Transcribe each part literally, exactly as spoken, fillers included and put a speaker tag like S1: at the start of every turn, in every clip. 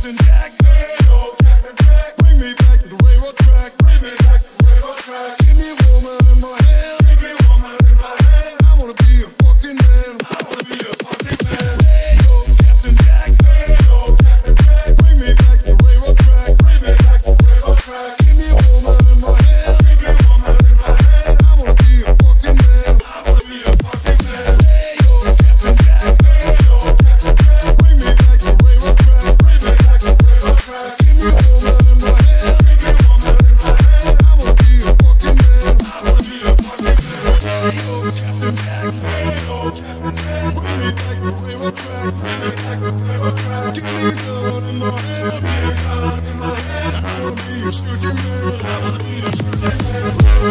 S1: Captain Jack. Hey yo, Captain Jack. Bring me back to the railroad track. Bring me back to the railroad track. Give me a woman in my hand. Give me a woman in my hand. I wanna be a fucking man. I wanna be a fucking man. Hey yo, Captain Jack. Hey yo, Captain Jack. Bring me back to the railroad track. Bring me back to the railroad track. Give me a woman in my hand. Give me a woman in my hand. I wanna be a fucking man. I wanna be a fucking man. Hey yo, Captain Jack. Hey yo, Captain Jack. Bring me back to the railroad track. Bring me back to the railroad track. Give me a woman in my hand. Give me a woman in my hand. I wanna be a fucking man. I wanna be a fucking man. Hey yo, Captain Jack. Hey yo, Captain Jack. Bring me back to the railroad track. Bring me back to the railroad track. Give me a gun in my hand. Give me a gun in my hand. I wanna be a shooting man. I wanna be a shooting man.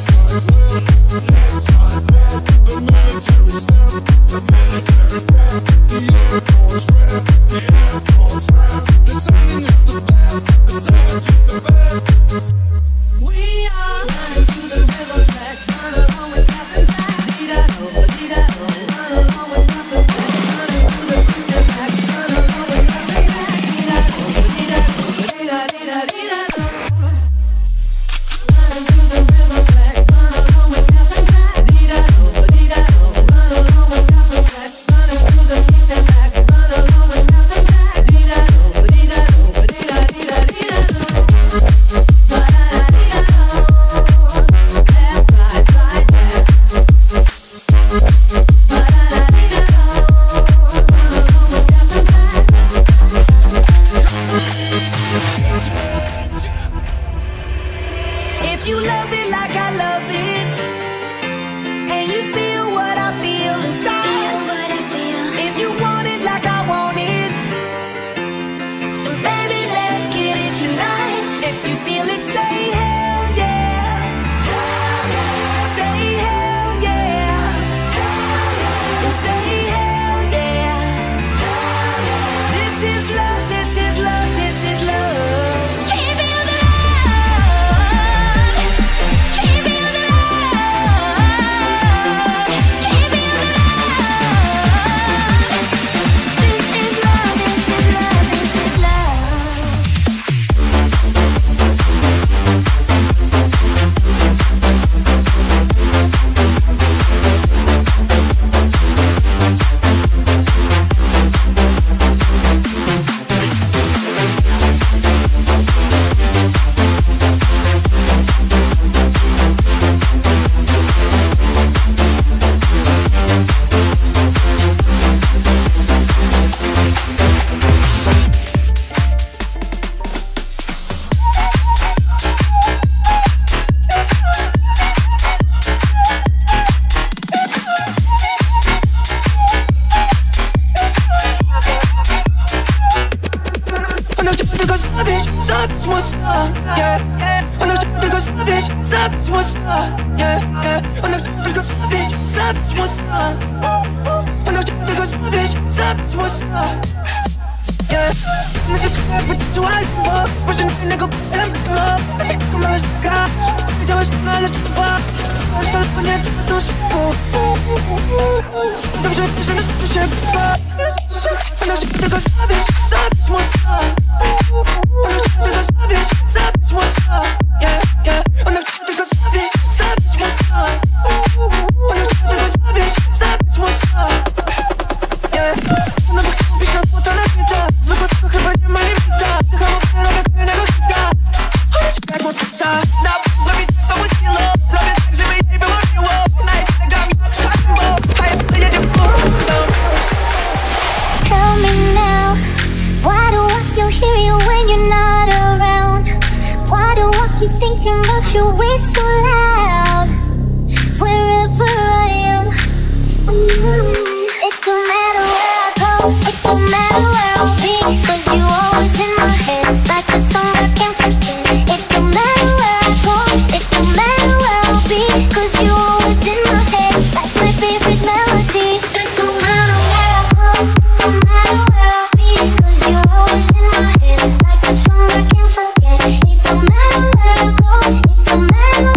S1: The military sound. The military sound. The Air Force rap. The Air Force rap. The silence is the best. The silence is the best.
S2: We are running to the river track. Run along with Captain Jack. Dee-da-do, dee-da-do. Run along with Captain Jack. Running to the river track. Run along with Captain Jack. Dee-da-do, dee-da-do, dee-da-dee-da-dee-da-do. Running to the river track. Run along with Captain Jack. Dee-da-do, dee-da-do. Run along with Captain Jack. Running to the river track. Run along with Captain Jack. Dee-da-do, dee-da-do, dee-da-dee-da-dee-da-do. If you love it like I love it, and you feel what I feel inside, if you want it like I want it, then baby, let's get it tonight. If you feel it, say hell yeah. Say hell yeah. And say hell yeah. This is love, this is love, this is love. Can you feel the love? Can you feel the love? Can you feel the love? This is love, this is love, this is love. On a tylko zabić, zabić mocno, yeah, yeah. On a tylko zabić, zabić mocno, yeah, yeah. On a tylko zabić, zabić mocno. On a tylko zabić, zabić mocno, yeah. Na się skład, wyczuł albo spojrzę na innego postępnego. Jesteś jak taka mała rzeka. Powiedziałeś, no ale czy dwa. Masz telefonie, czy na duszy. Dobrze, że nie skończy się chyba. On a tylko zabić, zabić mocno. Ona chce tylko zabić, zabić mocno, yeah, yeah. Ona chce tylko zabić, zabić mocno. Ona chce tylko zabić, zabić mocno, yeah. Ona by chciała bić na złota rakieta. Zwykła tylko chyba nie ma limita. Dycham ofiarą jak fajnego hita. Ona czeka jak moskita. Na zrobić tak to mój skill up. Zrobię tak, żeby jej było miło. Najedź nogami jak szakbo. A jest to jedzie w górę.
S3: Tell me now, why do I still hear you when you're not around? Why do I keep thinking about you way too loud? Wherever I am, it don't matter where I go, it don't matter where I'll be, 'cause you always in my head, like a song I can't forget. It don't matter where I go, it don't matter where I'll be, 'cause you always in my head, like my favorite melody. It don't matter where I go, it don't matter where I'll be, 'cause you always in my head, like a song I can't forget. It don't matter where I go, it don't matter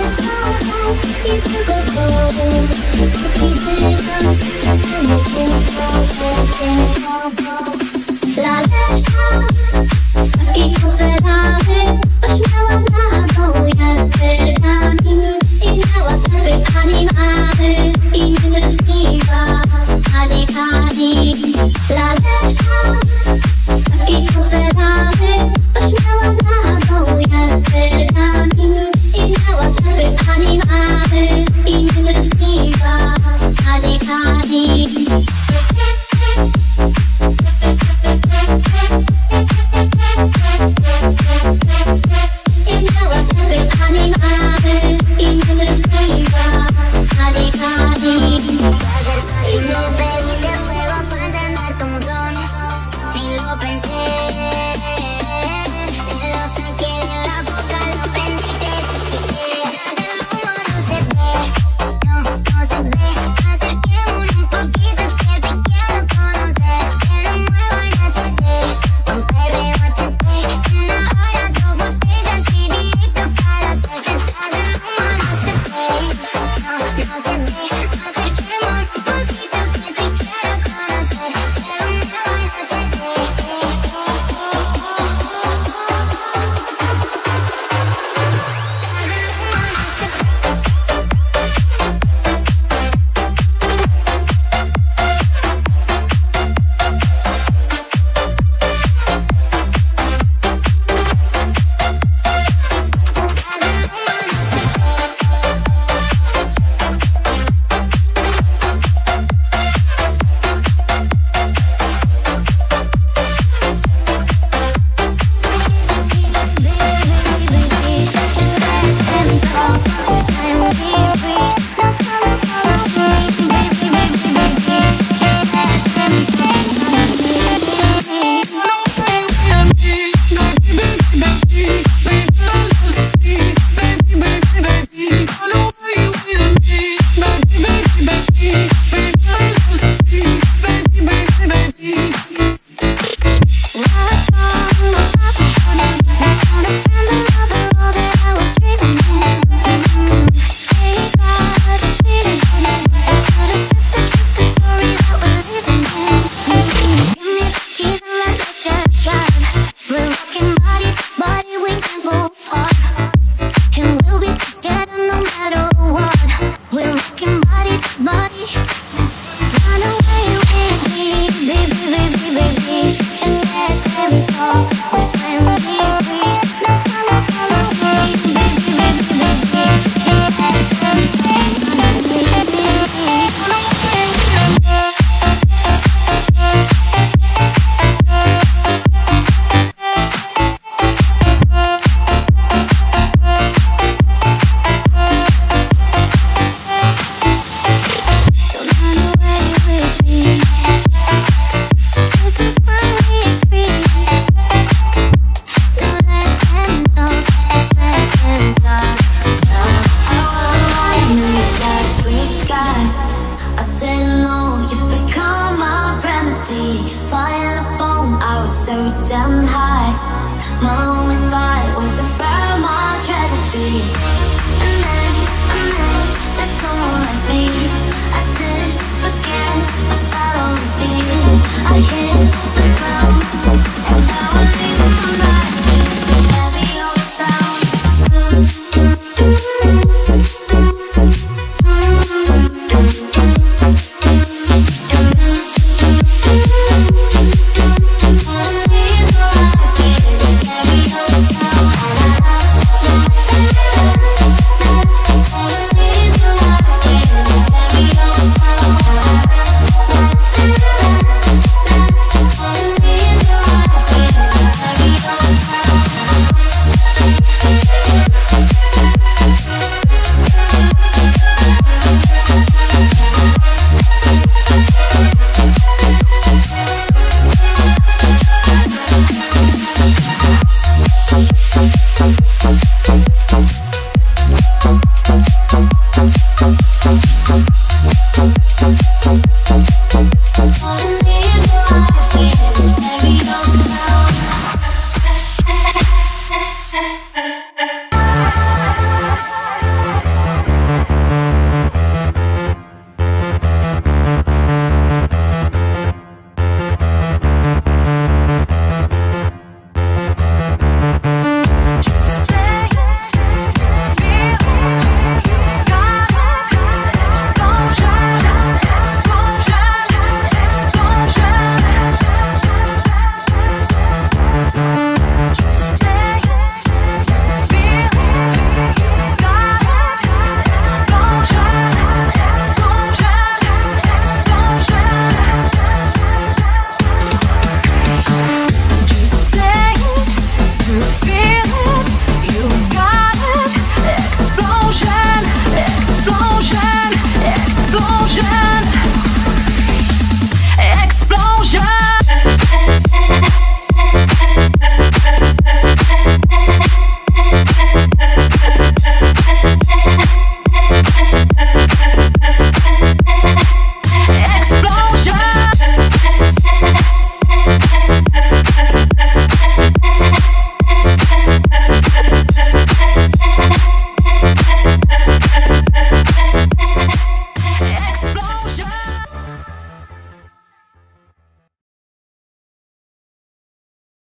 S2: Thank you.